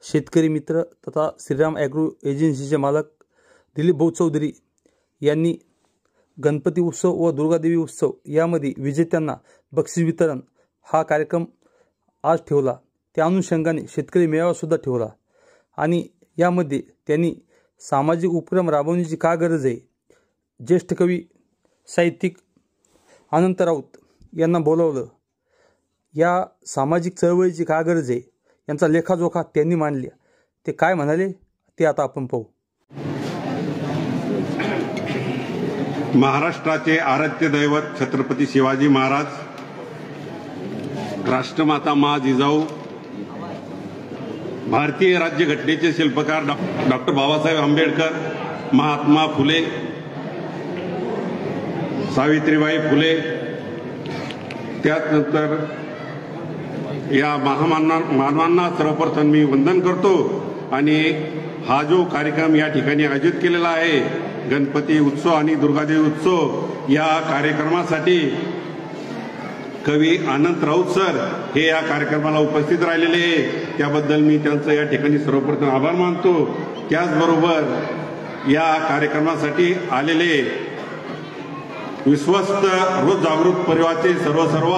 शेतकरी मित्र तथा श्रीराम ॲग्रो एजन्सीचे मालक दिलीप भाऊ चौधरी यांनी गणपती उत्सव व दुर्गादेवी उत्सव यामध्ये विजेत्यांना बक्षीस वितरण हा कार्यक्रम आज ठेवला। त्या अनुषंगाने शेतकरी मेळावा सुद्धा ठेवला आणि यामध्ये त्यांनी सामाजिक उपक्रम राबवण्याची का गरज आहे, ज्येष्ठ कवी साहित्यिक अनंत राऊत यांना बोलावलं, या सामाजिक चळवळीची का गरज आहे यांचा लेखाजोखा त्यांनी मांडला। ते काय म्हणाले ते आता आपण पाहू। महाराष्ट्राचे आराध्य दैवत छत्रपती शिवाजी महाराज, राष्ट्रमाता मा जिजाऊ, भारतीय राज्यघटनेचे शिल्पकार डॉक्टर बाबासाहेब आंबेडकर, महात्मा फुले, सावित्रीबाई फुले, त्यानंतर या मानवांना सर्वप्रथम मी वंदन करतो आणि हा जो कार्यक्रम या ठिकाणी आयोजित केलेला आहे गणपती उत्सव आणि दुर्गादेवी उत्सव, या कार्यक्रमासाठी कवी अनंत राऊत सर हे या कार्यक्रमाला उपस्थित राहिलेले आहे, त्याबद्दल मी त्यांचं या ठिकाणी सर्वप्रथम आभार मानतो। त्याचबरोबर या कार्यक्रमासाठी आलेले विश्वस्त रोज जागृत परिवाराचे सर्व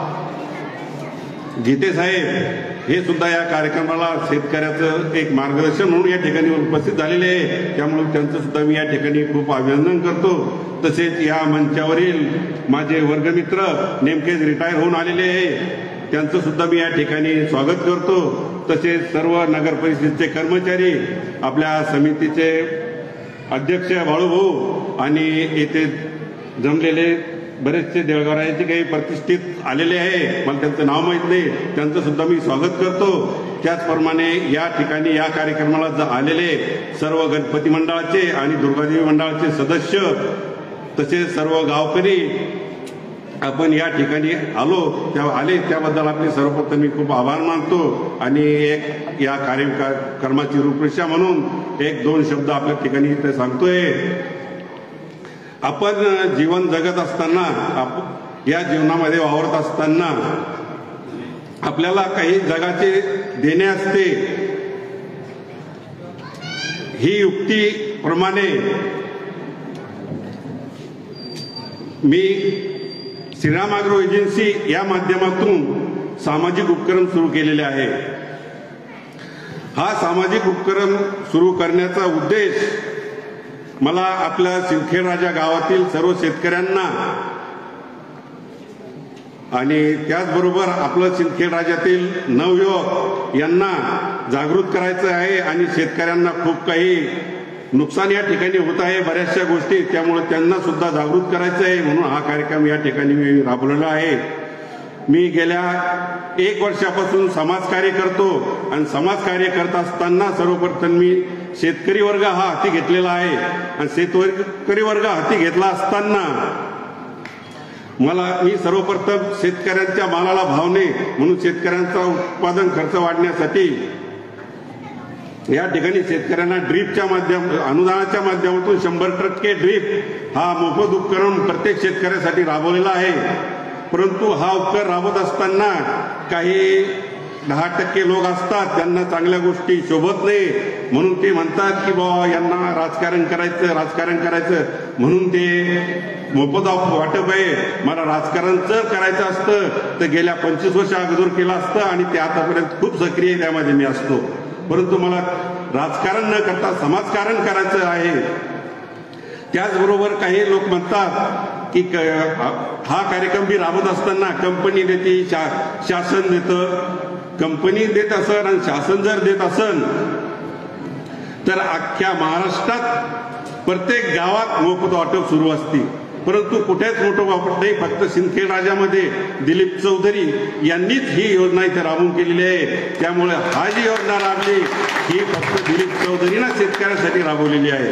गीते साहेब हे सुद्धा या कार्यक्रमाला शेतकऱ्याचं एक मार्गदर्शन म्हणून या ठिकाणी उपस्थित झालेले आहे, त्यामुळे त्यांचं सुद्धा मी या ठिकाणी खूप अभिनंदन करतो। तसेच या मंचावरील माझे वर्गमित्र नेमकेच रिटायर होऊन आलेले आहे, त्यांचं सुद्धा मी या ठिकाणी स्वागत करतो। तसेच सर्व नगर परिषदेचे कर्मचारी, आपल्या समितीचे अध्यक्ष बाळूभाऊ आणि येथे जमलेले बरेचसे देवगावरायांचे काही प्रतिष्ठित आलेले आहे, मला त्यांचं नाव माहीत नाही, त्यांचं सुद्धा मी स्वागत करतो। त्याचप्रमाणे या ठिकाणी या कार्यक्रमाला आलेले सर्व गणपती मंडळाचे आणि दुर्गादेवी मंडळाचे सदस्य तसेच सर्व गावकरी आपण या ठिकाणी आले त्याबद्दल आपले सर्वप्रथम मी खूप आभार मानतो आणि एक या कार्यक्रमाची रूपरेषा म्हणून एक दोन शब्द आपल्या ठिकाणी इथे सांगतोय। आपण जीवन जगत असताना, या जीवनामध्ये वावरत असताना आपल्याला काही जगाचे देणे असते, ही युक्तीप्रमाणे मी श्रीराम ॲग्रो एजन्सी या माध्यमातून सामाजिक उपक्रम सुरू केलेले आहे। हा सामाजिक उपक्रम सुरू करण्याचा उद्देश मला आपल्या सिंदखेड राजा गावातील सर्व शेतकऱ्यांना आणि त्याचबरोबर आपलं सिंदखेड राजातील नवयुवक यांना जागृत करायचं आहे आणि शेतकऱ्यांना खूप काही नुकसान या ठिकाणी होत आहे बऱ्याचशा गोष्टी, त्यामुळे त्यांना सुद्धा जागृत करायचं आहे म्हणून हा कार्यक्रम या ठिकाणी मी राबवलेला आहे। मी गेल्या 1 वर्षापासून समाजकार्य करतो आणि समाजकार्य करत असताना सर्वप्रथम मी शेतकरी वर्ग हा हाती घेतलेला आहे आणि शेतकरी वर्ग हाती घेतला असताना मी सर्वप्रथम शेतकऱ्यांच्या मालाला भाव नाही म्हणून शेतकऱ्यांचा उत्पादन खर्च वाढण्यासाठी या ठिकाणी शेतकऱ्यांना ड्रीपच्या अनुदानाच्या माध्यमातून 100% ड्रीप हा मोफत उपकरण प्रत्येक शेतकऱ्यासाठी राबवलेला आहे। परंतु हा उपक्रम राबवत असताना काही 10% लोक असतात त्यांना चांगल्या गोष्टी शोभत नाही म्हणून ते म्हणतात की बाबा यांना राजकारण करायचं म्हणून ते मोफत वाटप आहे। मला राजकारण जर करायचं असतं तर गेल्या 25 वर्षा अगोदर केलं असतं आणि ते आतापर्यंत खूप सक्रिय त्यामध्ये मी असतो, परंतु मला राजकारण न करता समाजकारण करायचं आहे। त्याचबरोबर काही लोक म्हणतात की हा कार्यक्रम मी राबवत असताना कंपनी देते, शासन देतं, कंपनी देत असन आणि शासन जर देत असन तर अख्ख्या महाराष्ट्रात प्रत्येक गावात मोफत वाटप सुरू असते, परंतु कुठेच मोठं वापरत नाही। फक्त सिंदखेड राजामध्ये दिलीप चौधरी यांनीच ही योजना इथे राबवून केलेली आहे, त्यामुळे हा जी योजना राबली ही फक्त दिलीप चौधरीनं शेतकऱ्यांसाठी राबवलेली आहे।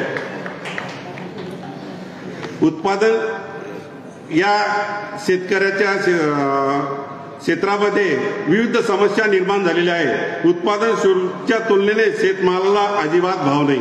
उत्पादन या शेतकऱ्याच्या क्षेत्रामध्ये विविध समस्या निर्माण झालेल्या आहेत। उत्पादन शुल्कच्या तुलनेने शेतमालाला अजिबात भाव नाही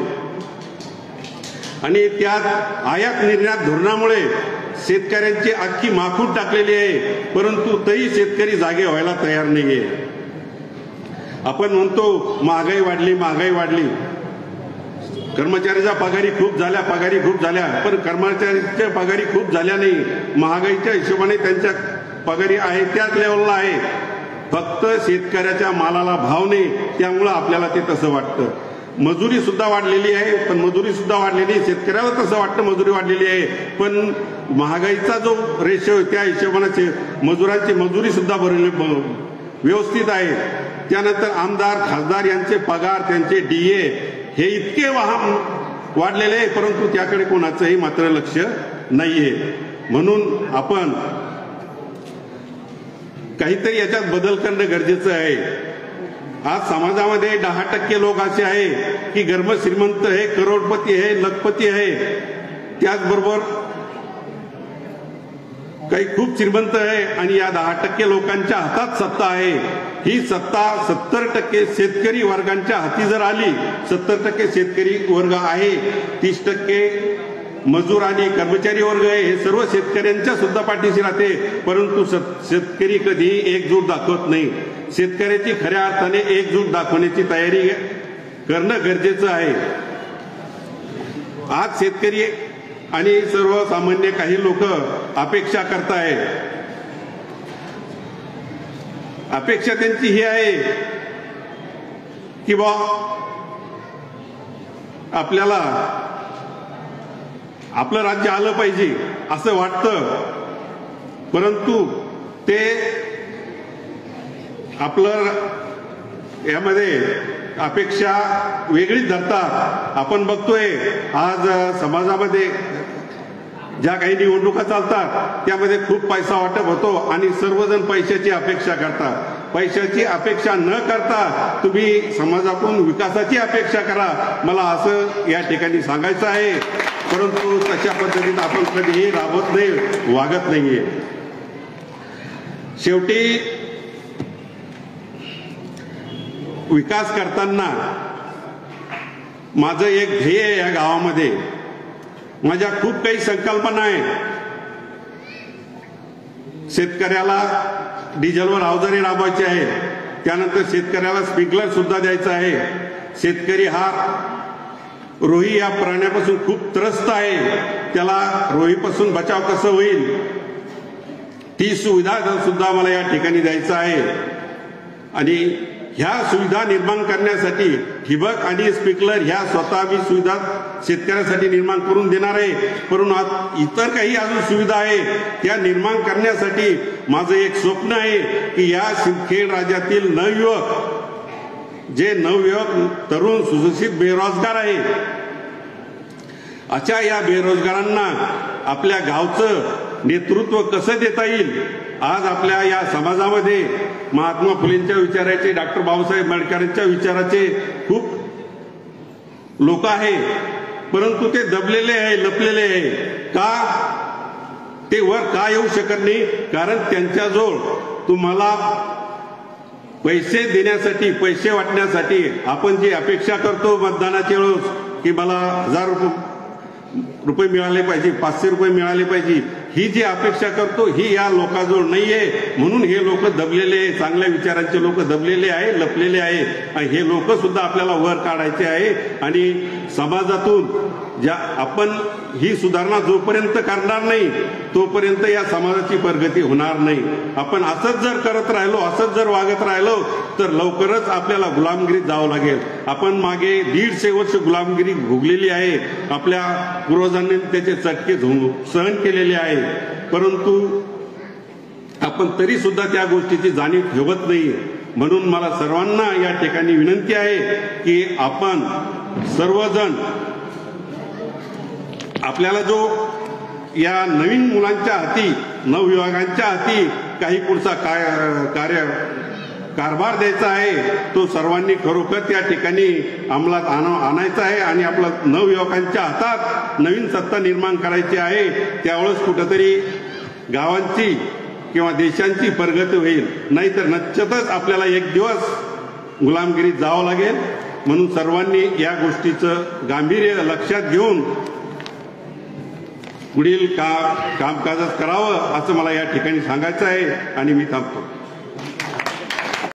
आणि त्यात आयात निर्यात धोरणामुळे शेतकऱ्यांची अख्खी माखून टाकलेली आहे, परंतु तरी शेतकरी जागे व्हायला तयार नाहीये। आपण म्हणतो महागाई वाढली, कर्मचाऱ्याच्या पगारी खूप झाल्या, पण कर्मचाऱ्यांच्या पगारी खूप झाल्या नाही. महागाईच्या हिशोबाने त्यांच्या पगारी आहे त्याच लेवलला आहे. फक्त शेतकऱ्याच्या मालाला भाव नाही, त्यामुळं आपल्याला ते तसं वाटतं. मजुरी सुद्धा वाढलेली आहे, पण मजुरी सुद्धा वाढलेली, शेतकऱ्याला तसं वाटतं मजुरी वाढलेली आहे, पण महागाईचा जो रेशो त्या हिशोबाने मजुरांची मजुरी सुद्धा व्यवस्थित आहे. त्यानंतर आमदार खासदार यांचे पगार, त्यांचे DA हे इतके वाढलेले आहे, परंतु त्याकडे कोणाचंही मात्र लक्ष नाहीये. म्हणून आपण काहीतरी याच्यात बदल करणं गरजेचं आहे. आज समाजामध्ये 10% लोक असे आहे की गर्भ श्रीमंत आहे, करोडपती आहे, लखपती आहे. त्याचबरोबर काही खूप श्रीमंत आहे आणि या 10% लोकांच्या हातात सत्ता आहे. ही सत्ता 70% शेतकरी वर्गांच्या हाती जर आली, 70% शेतकरी वर्ग आहे, 30% मजूर आणि कर्मचारी वर्ग आहे, हे सर्व शेतकऱ्यांच्या सुद्धा पाठीशी राहते. परंतु शेतकरी कधीही एकजूट दाखवत नाही. शेतकऱ्याची खऱ्या अर्थाने एकजूट दाखवण्याची तयारी करणं गरजेचं आहे. आज शेतकरी आणि सर्वसामान्य काही लोक अपेक्षा करताय. अपेक्षा त्यांची ही आहे की बा आपल्याला आपलं राज्य आलं पाहिजे असं वाटतं, परंतु ते आपलं यामध्ये अपेक्षा वेगळीच धरतात. आपण बघतोय आज समाजामध्ये ज्या काही निवडणुका चालतात त्यामध्ये खूप पैसा वाटप होतो आणि सर्वजण पैशाची अपेक्षा करतात. पैशाची अपेक्षा न करता तुम्ही समाजातून विकासाची अपेक्षा करा, मला असं या ठिकाणी सांगायचं आहे. परंतु तशा पद्धतीने आपण कधीही राबवत नाही, वागत नाहीये. शेवटी विकास करताना माझं एक ध्येय आहे. या गावामध्ये माझ्या खूप काही संकल्पना आहे. शेतकऱ्याला डिझेलवर अवजारे राबवायचे आहे, त्यानंतर शेतकऱ्याला स्प्रिंकलर सुद्धा द्यायचं आहे. शेतकरी हा रोही या प्राण्यापासून खूप त्रस्त आहे, त्याला रोहीपासून बचाव कसं होईल ती सुविधा सुद्धा मला या ठिकाणी द्यायचं आहे. आणि ह्या सुविधा निर्माण करण्यासाठी ठिबक आणि स्प्रिंकलर ह्या स्वतः मी सुविधा शेतकऱ्यासाठी निर्माण करून देणार आहे. परंतु इतर काही अजून सुविधा आहे त्या निर्माण करण्यासाठी माझं एक स्वप्न आहे की या सिंदखेड राज्यातील नवयुवक, जे नवयुवक तरुण सुशिक्षित बेरोजगार आहे, अशा या बेरोजगारांना आपल्या गावचं नेतृत्व कसं देता येईल. आज आपल्या या समाजामध्ये महात्मा फुलेंच्या विचाराचे, डॉक्टर बाबासाहेब आंबेडकरांच्या विचाराचे खूप लोक आहे, परंतु ते दबलेले आहे, लपलेले आहे. का ते वर का येऊ शकत नाही? कारण त्यांच्याजवळ तुम्हाला पैसे देण्यासाठी, पैसे वाटण्यासाठी आपण जी अपेक्षा करतो मतदानाच्या वेळेस की मला 1000 रुपये मिळाले पाहिजे, 500 रुपये मिळाले पाहिजे, ही जी अपेक्षा करतो ही या लोकांजवळ नाहीये. म्हणून हे लोक दबलेले आहे, चांगल्या विचारांचे लोक दबलेले आहे, लपलेले आहे. आणि हे लोक सुद्धा आपल्याला वर काढायचे आहे. आणि समाजातून ज्या आपण ही सुधारणा जोपर्यंत करणार नाही तोपर्यंत या समाजाची प्रगती होणार नाही. आपण असंच जर करत राहिलो, असंच जर वागत राहिलो तर लवकरच आपल्याला गुलामगिरीत जावं लागेल. आपण मागे 150 वर्ष गुलामगिरी भोगलेली आहे, आपल्या पूर्वजांनी त्याचे चटके सहन केलेले आहे, परंतु आपण तरी सुद्धा त्या गोष्टीची जाणीव ठेवत नाही. म्हणून मला सर्वांना या ठिकाणी विनंती आहे की आपण सर्वजण आपल्याला जो या नवीन मुलांच्या हाती, नवयुवकांच्या हाती काही पुढचा कारभार द्यायचा आहे तो सर्वांनी खरोखर त्या ठिकाणी अंमलात आणायचा आहे. आणि आपल्या नवयुवकांच्या हातात नवीन सत्ता निर्माण करायची आहे. त्यावेळेस कुठेतरी गावांची किंवा देशांची प्रगती होईल, नाहीतर निश्चितच आपल्याला एक दिवस गुलामगिरीत जावं लागेल. म्हणून सर्वांनी या गोष्टीचं गांभीर्य लक्षात घेऊन पुढील कामकाजात करावं असं मला या ठिकाणी सांगायचं आहे. आणि मी थांबतो.